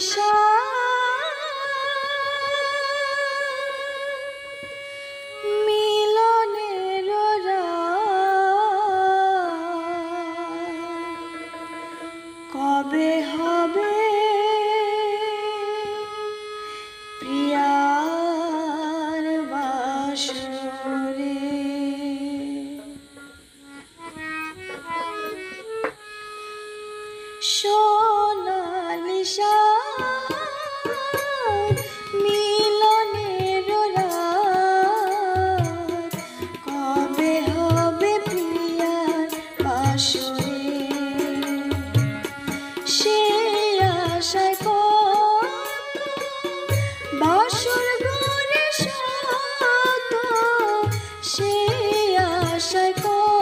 নিশা মিলনের কবে হবে প্রিয়ার বাসরে সোনালি মিলনের রাত কবে হবে প্রিয়ার বাসরে সে আশায় বাসর ঘরে শত সে আশায়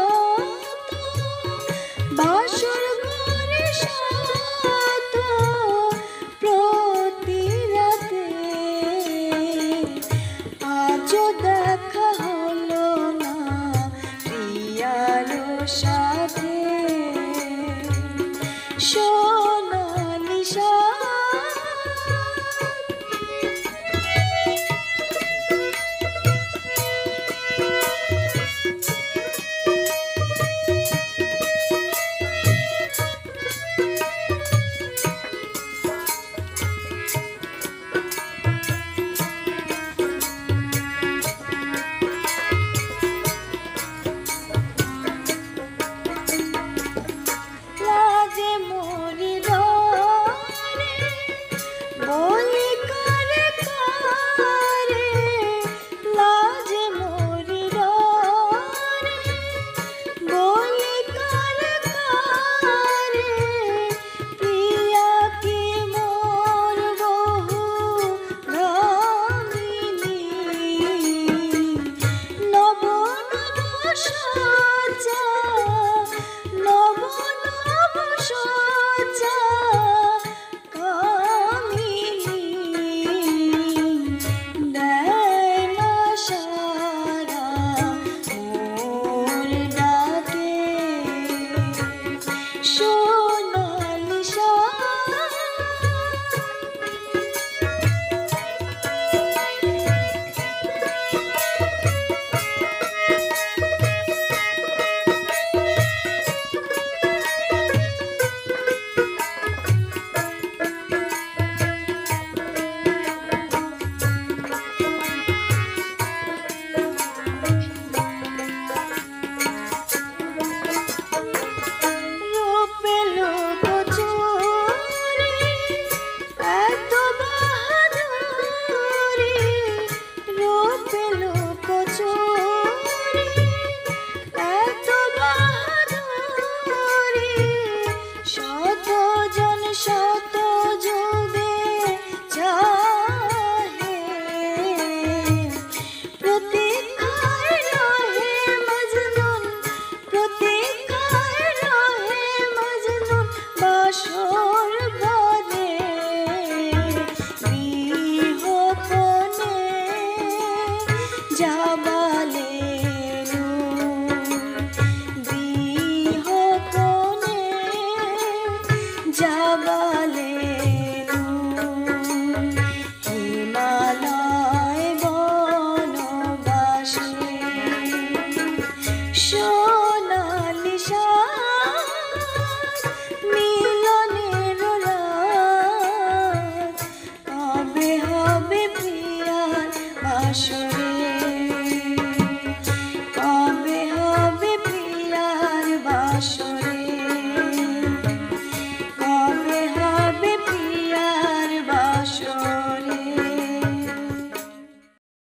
বাসর ঘরে শত প্রতি রাতে আজও দেখা হলো না প্রিয়ার সাথে সোনালি শত যুগে চাহে প্রতীক্ষায় রহে মজনুন প্রতীক্ষায় রহে মজনুন বাসর ঘরে বিহপনে যাবালে যাবালে হিমালয় বনবাসে